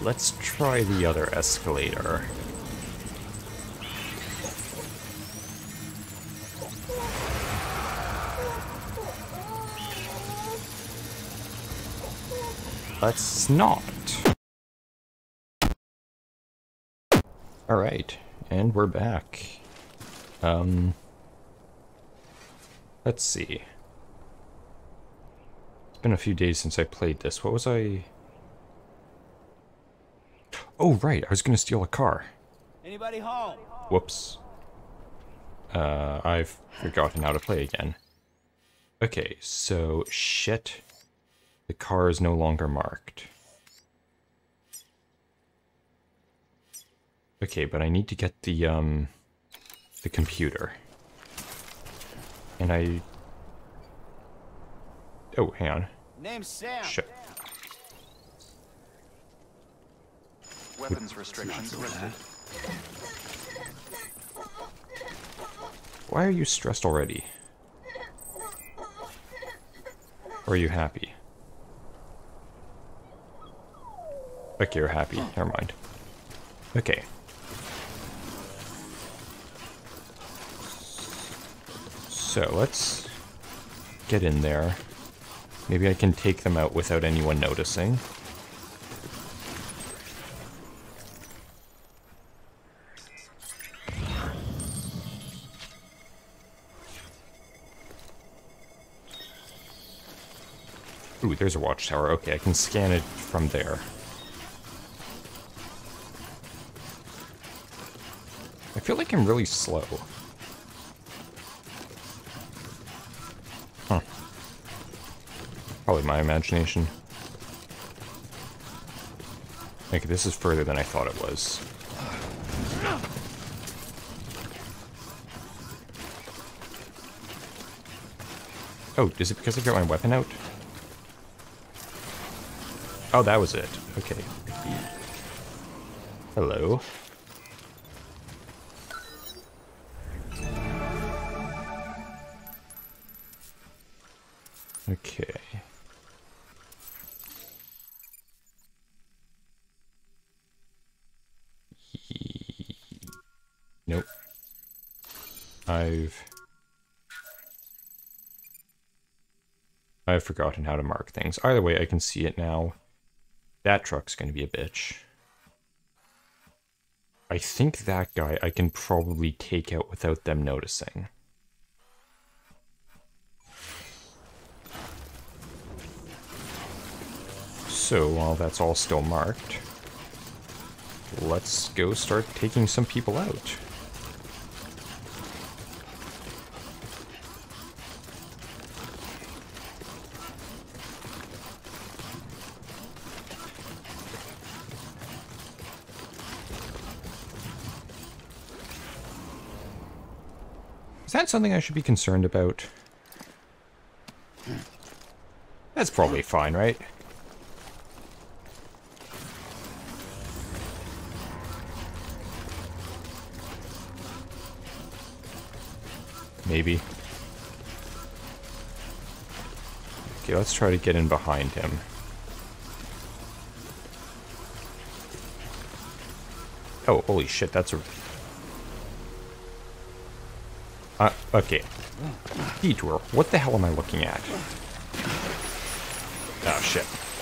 let's try the other escalator. Let's not. Alright, and we're back. Let's see. It's been a few days since I played this. What was I... Oh, right, I was gonna steal a car. Anybody home? Whoops. I've forgotten how to play again. Okay, so, shit. The car is no longer marked. Okay, but I need to get the computer. And I... Oh, hang on. Name's Sam. Shit. Weapons restrictions lifted. Why are you stressed already? Or are you happy? Okay, you're happy. Never mind. Okay. So, let's get in there. Maybe I can take them out without anyone noticing. Ooh, there's a watchtower. Okay, I can scan it from there. I feel like I'm really slow. Huh. Probably my imagination. Okay, this is further than I thought it was. Oh, is it because I got my weapon out? Oh, that was it. Okay. Hello. Okay. Nope. I've forgotten how to mark things. Either way, I can see it now. That truck's gonna be a bitch. I think that guy I can probably take out without them noticing. So, while that's all still marked, let's go start taking some people out. Is that something I should be concerned about? That's probably fine, right? Maybe. Okay, let's try to get in behind him. Oh, holy shit, that's a... okay. Detour. What the hell am I looking at? Oh, shit.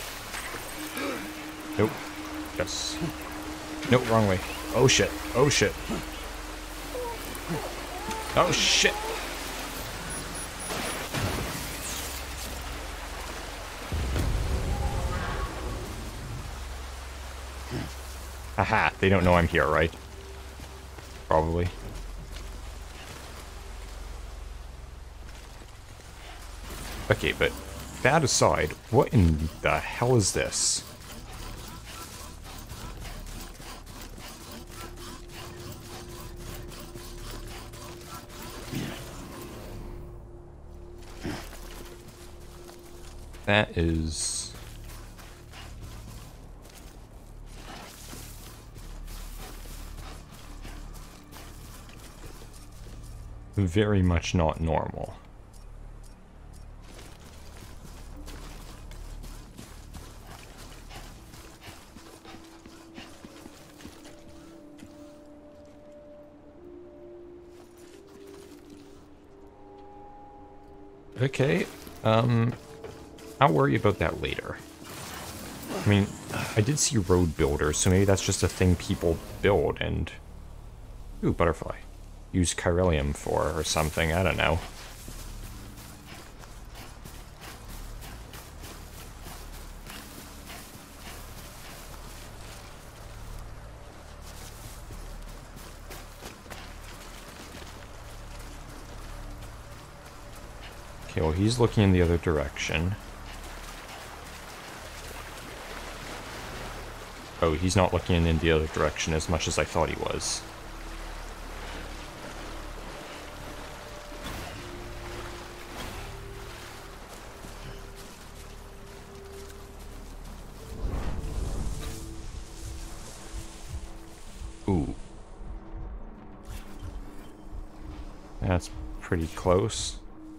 Nope. Yes. Nope, wrong way. Oh, shit. Oh, shit. Oh, shit. Haha, they don't know I'm here, right? Probably. Okay, but that aside, what in the hell is this? That is... very much not normal. Okay, I'll worry about that later. I mean, I did see road builders, so maybe that's just a thing people build and... Ooh, butterfly. Use chiralium for or something, I don't know. Okay, well, he's looking in the other direction. Oh, he's not looking in the other direction as much as I thought he was. Ooh. That's pretty close.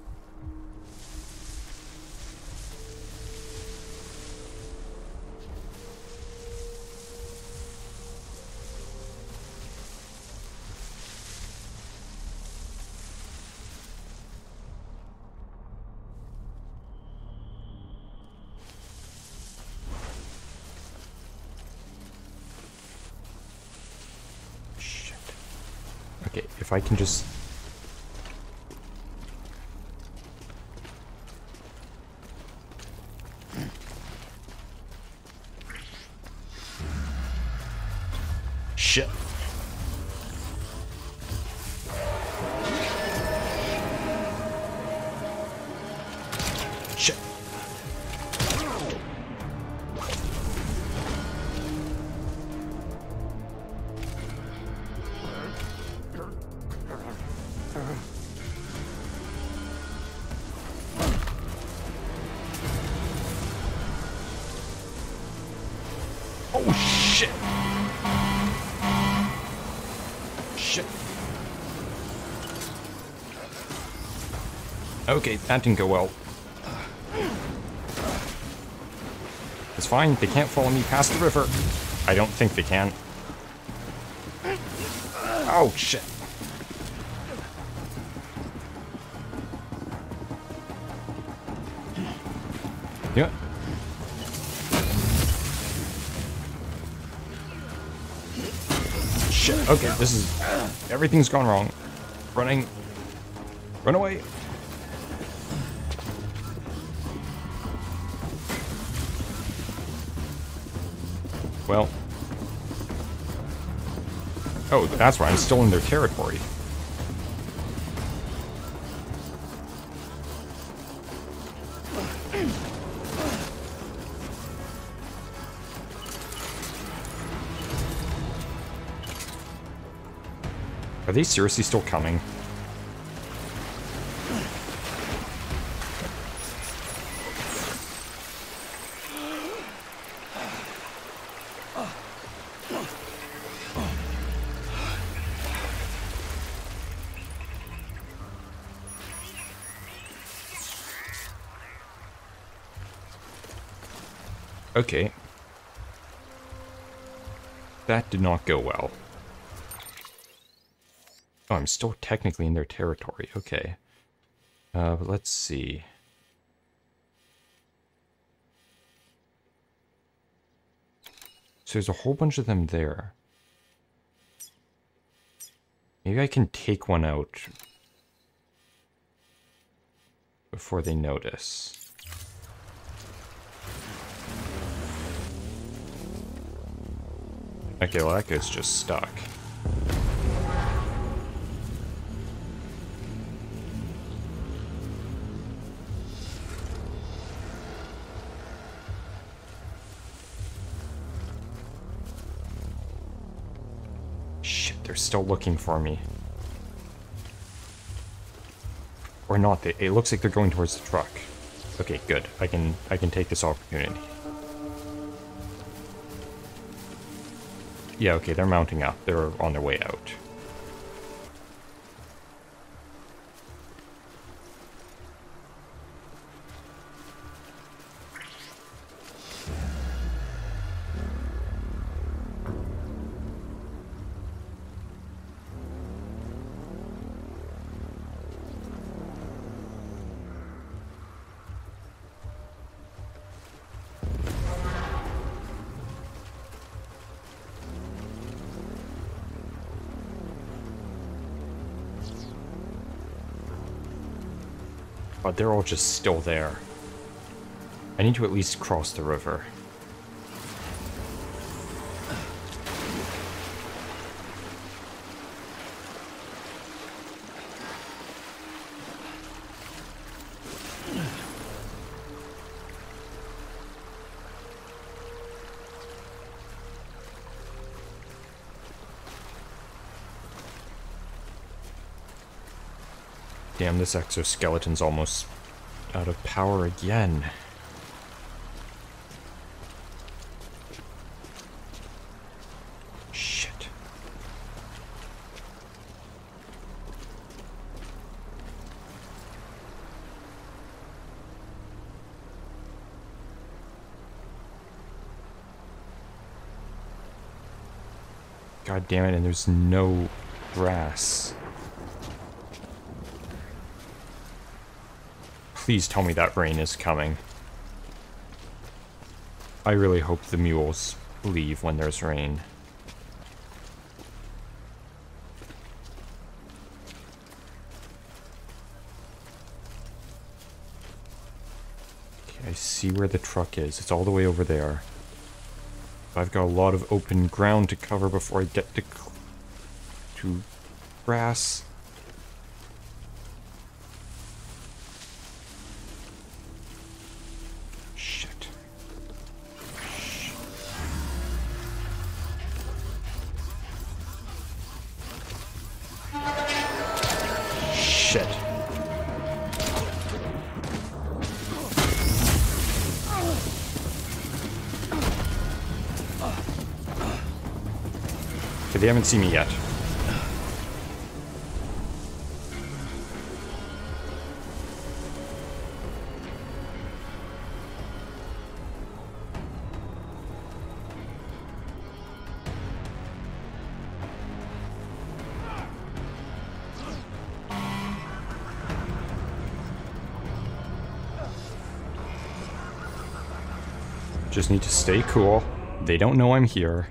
Okay, if I can just... Shit. Shit. Oh, shit. Shit. Okay, that didn't go well. It's fine, they can't follow me past the river. I don't think they can. Oh, shit. Yeah. Shit, okay, this is... Everything's gone wrong. Running. Run away. Well. Oh, that's right, I'm still in their territory. Are they seriously still coming? Okay. That did not go well. Oh, I'm still technically in their territory. Okay. But let's see. So there's a whole bunch of them there. Maybe I can take one out before they notice. Okay, well that guy's just stuck. Shit, they're still looking for me. Or not, it looks like they're going towards the truck. Okay, good. I can take this opportunity. Yeah, okay, they're mounting up. They're on their way out. But they're all just still there. I need to at least cross the river. Damn, this exoskeleton's almost out of power again. Shit. God damn it, and there's no grass. Please tell me that rain is coming. I really hope the mules leave when there's rain. Okay, I see where the truck is. It's all the way over there. I've got a lot of open ground to cover before I get to grass. Shit. Okay, they haven't seen me yet. Just need to stay cool. They don't know I'm here.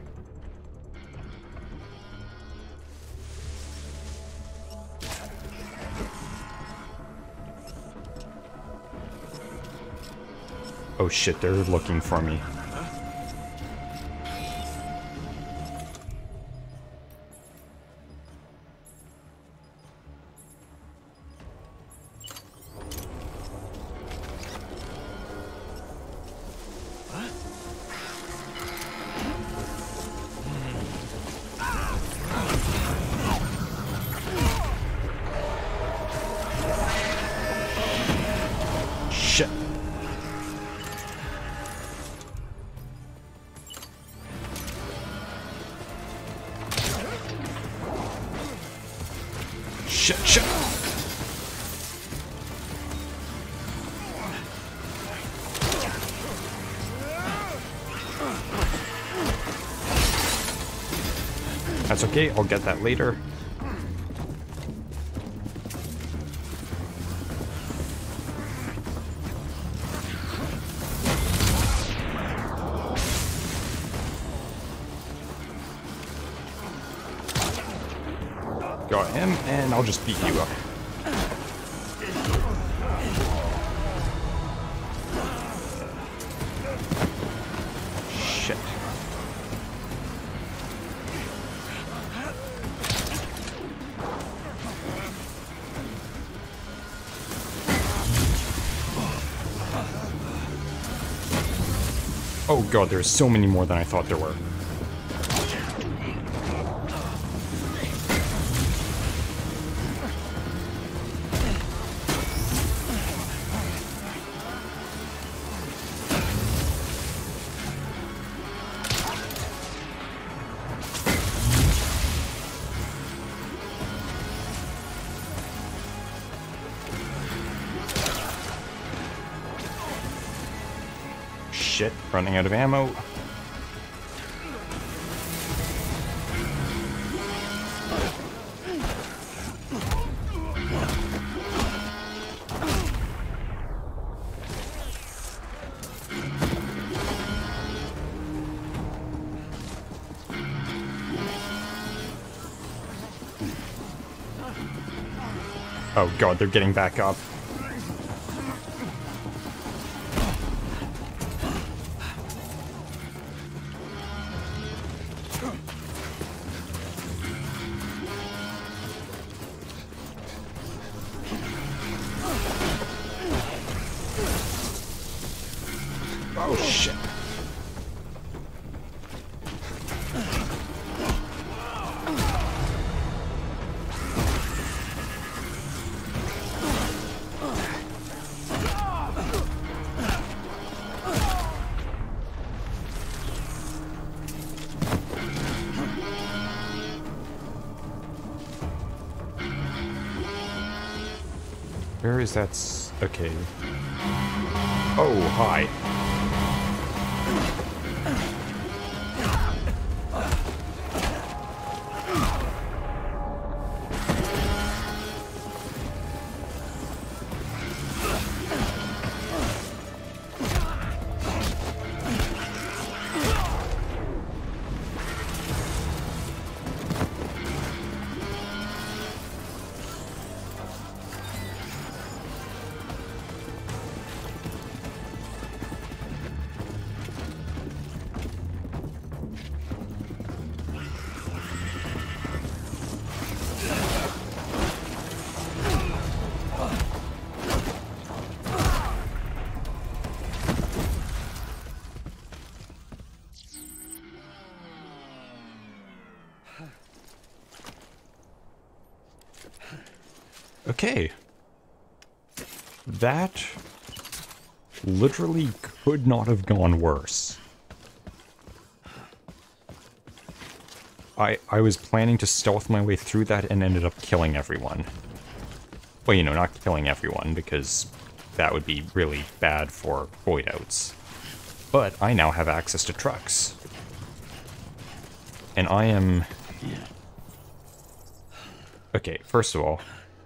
Oh shit, they're looking for me. Shit. Shit, shit. That's okay, I'll get that later. Got him, and I'll just beat you up. Shit. Oh god, there's so many more than I thought there were. Shit, running out of ammo. Oh god, they're getting back up. Oh shit. Where is that okay. Oh, hi. Okay. That literally could not have gone worse. I was planning to stealth my way through that and ended up killing everyone. Well, you know, not killing everyone, because that would be really bad for void outs. But I now have access to trucks. And I am... Okay, first of all...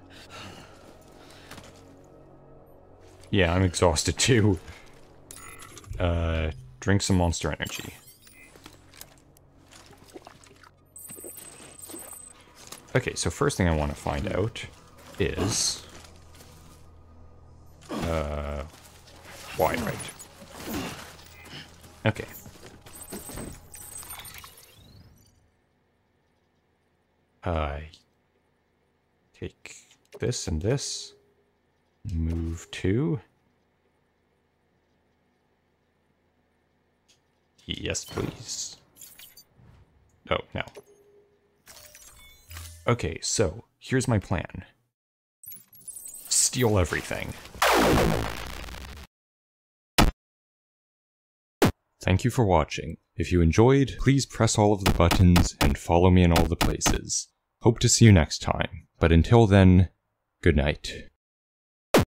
Yeah, I'm exhausted too. Drink some Monster Energy. Okay, so first thing I want to find out is... why, right? Okay. Take this and this. Move to... Yes, please. Oh, no. Okay, so, here's my plan. Steal everything. Thank you for watching. If you enjoyed, please press all of the buttons and follow me in all the places. Hope to see you next time, but until then, good night.